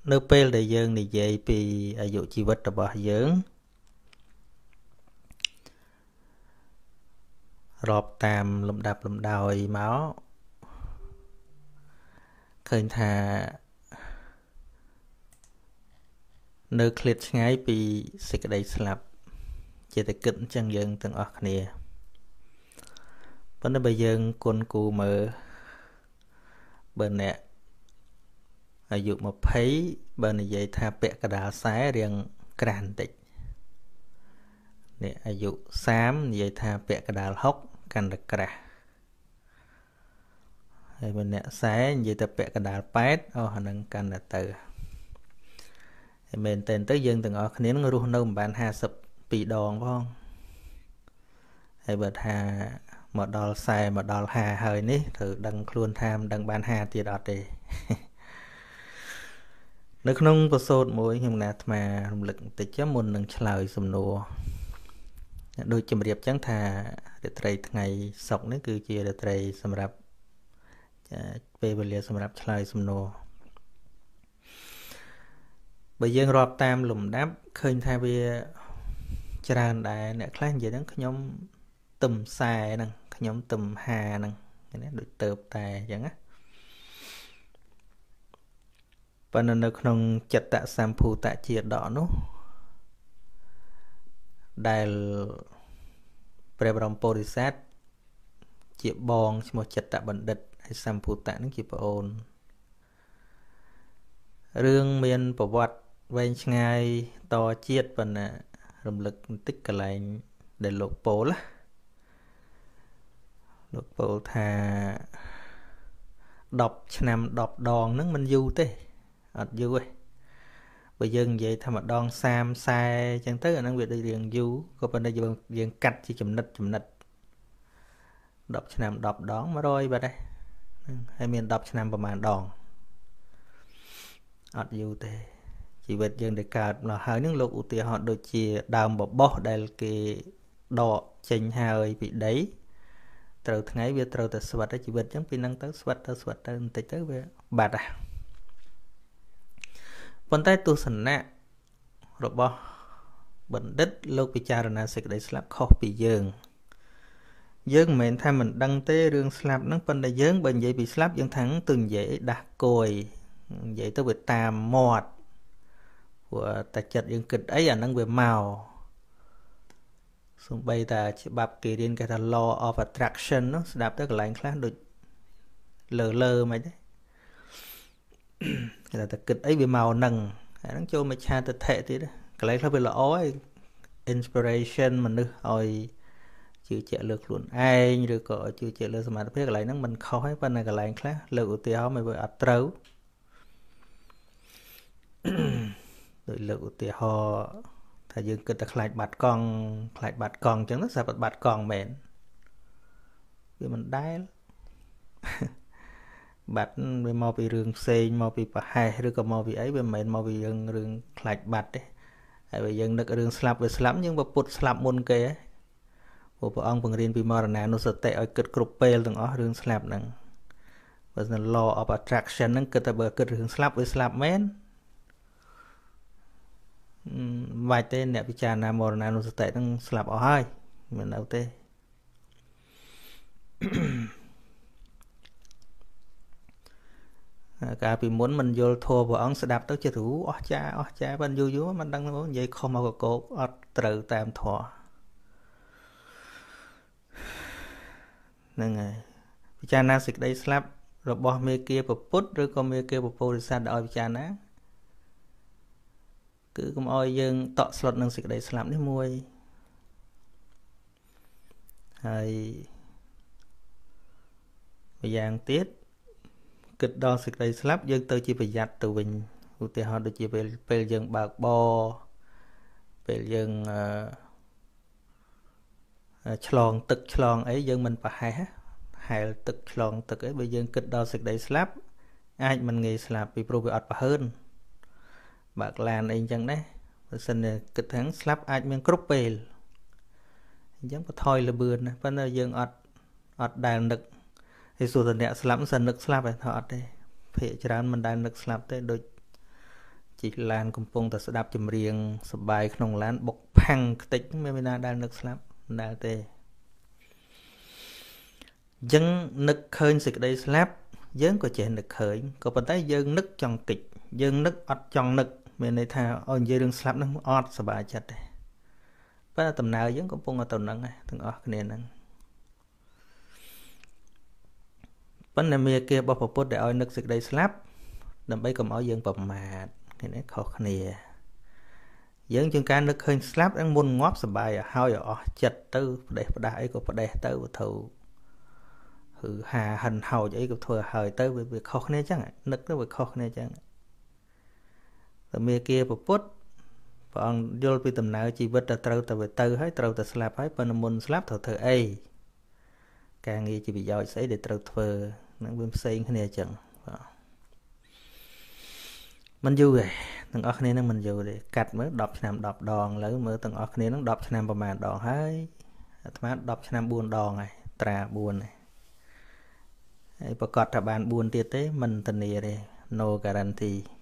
នៅពេលដែលយើងនិយាយពីអាយុជីវិតរបស់យើងរាប់តាមលំដាប់លំដោយមកឃើញថានៅឃ្លាតឆ្ងាយពីសេចក្តីស្លាប់ជាតែគិតអញ្ចឹងយើងទាំងអស់គ្នាប៉ុន្តែបើយើងគុណគូមើលបើអ្នកអាយុ20បើនិយាយថាពាក់កណ្ដាល40រៀងក្រាស់បន្តិចអ្នកអាយុ30និយាយថាពាក់កណ្ដាល60កាន់តែក្រាស់ហើយបើអ្នក40និយាយថាពាក់កណ្ដាល80អាហ្នឹងកាន់តែទៅហើយមែនតើទៅយើងទាំងអស់គ្នានឹងរស់នៅមិនបាន52ដងផងហើយបើថាមកដល់40មកដល់50ហើយនេះត្រូវដឹងខ្លួនថាមិនដឹងបាន50ទៀតអត់ទេនៅក្នុងបទសូត្រមួយខ្ញុំណាអាត្មារំលឹកបន្តិចមុននឹងឆ្លើយសំណួរដូចជំរាបចឹងថារាត្រីថ្ងៃសុក្រនេះគឺជារាត្រីសម្រាប់ពេលវេលាសម្រាប់ឆ្លើយសំណួរបើយើងរាប់តាមលំដាប់ឃើញថាវាច្រើនដែរអ្នកខ្លះនិយាយហ្នឹងខ្ញុំទឹម40ហ្នឹងខ្ញុំទឹម50ហ្នឹងណាដូចទៅតែអញ្ចឹងណាប៉ុន្តែនៅក្នុងចិត្តសម្ភូតជាដកនោះដែលព្រះបរមពុរិស័ទជាបងឈ្មោះចិត្តបណ្ឌិតហើយសម្ភូតហ្នឹងជាប្អូនរឿងមានប្រវត្តិវែងឆ្ងាយតជាតិប៉ុន្តែរំលឹកបន្តិចកន្លែងដែលលោកពោលលោកពោលថា10ឆ្នាំ10ដងហ្នឹងមិនយូរទេអត់យូរទេបើយើងនិយាយថាម្ដង30 40អញ្ចឹងទៅអាហ្នឹងវាដូចរៀងយូរក៏ប៉ុន្តែយើងកាត់ជាចំណិត10ឆ្នាំ10ដង100បាត់ដែរហើយមាន10ឆ្នាំប្រហែលដងអត់យូរទេជីវិតយើងដែលកើតមកហើយនឹងលោកឧទាហរណ៍ដូចជាដើមបបោះដែលគេដកចេញហើយពីដីត្រូវថ្ងៃវាត្រូវតែស្វិតជីវិតអញ្ចឹងពីហ្នឹងទៅស្វិតទៅបន្តិចទៅវាបាត់ប៉ុន្តែទស្សនៈរបស់បណ្ឌិតលោកពិចារណាសេចក្តីស្លាប់ខុសពីយើងមិនមែនថាមិនដឹងទេរឿងស្លាប់ហ្នឹងប៉ុន្តែយើងបើនិយាយពីស្លាប់យើងថាទៅនិយាយដាស់គយនិយាយទៅវាតាមមាត់ព្រោះតែចិត្តយើងគិតអីអាហ្នឹងវាមកសូម្បីតែច្បាប់គេរៀនគេថា law of attraction នោះស្ដាប់ទៅកន្លែងខ្លះដូចលើមិនទេគេថាគិតអីវាមកហ្នឹងអាហ្នឹងចូលមកឆាទិដ្ឋិទៀតកន្លែងខ្លះវាល្អហើយ inspiration មនុស្សឲ្យជឿជាក់លើខ្លួនឯងឬក៏ជឿជាក់លើសមត្ថភាពកន្លែងហ្នឹងមិនខុសទេប៉ុន្តែកន្លែងខ្លះលើកឧទាហរណ៍មកវាអត់ត្រូវដោយលើកឧទាហរណ៍ថាយើងគិតតែខ្លាចបាត់កង់អញ្ចឹងទៅស្រាប់តែបាត់កង់មែនវាមិនដែលបាត់វាមកពីរឿងផ្សេងមកពីប្រហែសឬក៏មកពីអីវាមិនមែនមកពីរឿងខ្លាចបាត់ទេហើយបើយើងនឹករឿងស្លាប់វាស្លាប់យើងបើពុតស្លាប់មុនគេព្រោះព្រះអង្គបង្រៀនពីមរណានុសតិឲ្យគិតគ្រប់ពេលទាំងអស់រឿងស្លាប់ហ្នឹងបើស្ន law of attraction ហ្នឹងគិតតែបើគិតរឿងស្លាប់វាស្លាប់មែនបាច់ទេអ្នកពិចារណាមរណានុសតិហ្នឹងស្លាប់អស់ហើយមិននៅទេកាលពីមុនមិនយល់ធម៌ព្រះអង្គស្ដាប់ទៅចិត្តរូអស់ចាប៉ុន្តែយូរមិនដឹងនិយាយខុសមកកកអត់ត្រូវតាមធម៌ហ្នឹងហើយពិចារណាសេចក្តីស្លាប់របស់មេគាពុទ្ធឬក៏មេគាពុរិស័ទឲ្យពិចារណាគឺកុំឲ្យយើងតក់ស្លុតនឹងសេចក្តីស្លាប់នេះមួយហើយម្យ៉ាងទៀតគិតដល់សេចក្តីស្លាប់យើងទៅជាប្រយ័ត្នទៅវិញឧទាហរណ៍ដូចជាពេលយើងបើកបរពេលយើងឆ្លងទឹកឆ្លងអីយើងមិនប្រហែសហែលទឹកឆ្លងទឹកអីបើយើងគិតដល់សេចក្តីស្លាប់អាចមិនងាយស្លាប់ពីព្រោះវាអត់ប្រហើនបើកឡានអីអញ្ចឹងដែរបើសិនតែគិតថាស្លាប់អាចមានគ្រប់ពេលអញ្ចឹងបថយលបឿនណាប៉ុន្តែយើងអត់ដែលនឹកហើយសួរតអ្នកស្លាប់សិននឹកស្លាប់ឯថាអត់ទេភាគច្រើនមិនដែលនឹកស្លាប់ទេដូចជីឡានកំពុងតែស្ដាប់ចម្រៀងសប្បាយក្នុងឡានបុកផាំងខ្ទេចមានណាដែលនឹកស្លាប់ដែលទេអញ្ចឹងនឹកឃើញសេចក្តីស្លាប់យើងក៏ចេះនឹកឃើញក៏ប៉ុន្តែយើងនឹកចង់កិច្ចយើងនឹកអត់ចង់នឹកមានន័យថាឲ្យនិយាយរឿងស្លាប់ហ្នឹងអត់សប្បាយចិត្តទេប៉ុន្តែដំណើរយើងកំពុងទៅនឹងទាំងអស់គ្នាហ្នឹងប៉ុន្តែមេគារបស់ពុទ្ធដែលឲ្យនឹកសេចក្តីស្លាប់ដើម្បីកុំឲ្យយើងប្រមាទនេះខុសគ្នាយើងជាងការនឹកឃើញស្លាប់ហ្នឹងមុនងាប់សប្បាយឲ្យហើយអស់ចិត្តទៅផ្ដេសផ្ដាស់អីក៏ផ្ដេសទៅវត្ថុគឺហាហិនហោចអីក៏ធ្វើឲ្យទៅវាខុសគ្នាចឹងនឹកទៅវាខុសគ្នាចឹងតែមេគាពុទ្ធព្រះអង្គយល់ពីដំណើរជីវិតទៅត្រូវតែវាទៅហើយត្រូវតែស្លាប់ហើយប៉ុន្តែមុនស្លាប់ត្រូវធ្វើអីការងារជាប្រយោជន៍ស្អីដែលត្រូវធ្វើនឹងវាផ្សេងគ្នាចឹងបាទมันយូរទេទាំងអស់គ្នានឹងมันយូរទេកាត់មើល10ឆ្នាំ10ដងឥឡូវមើលទាំងអស់គ្នានឹង10ឆ្នាំប្រហែលដងហើយអាត្មា10ឆ្នាំ4ដងហើយត្រា4ហើយប្រកាសថាបាន4ទៀតទេមិនធានាទេ no guarantee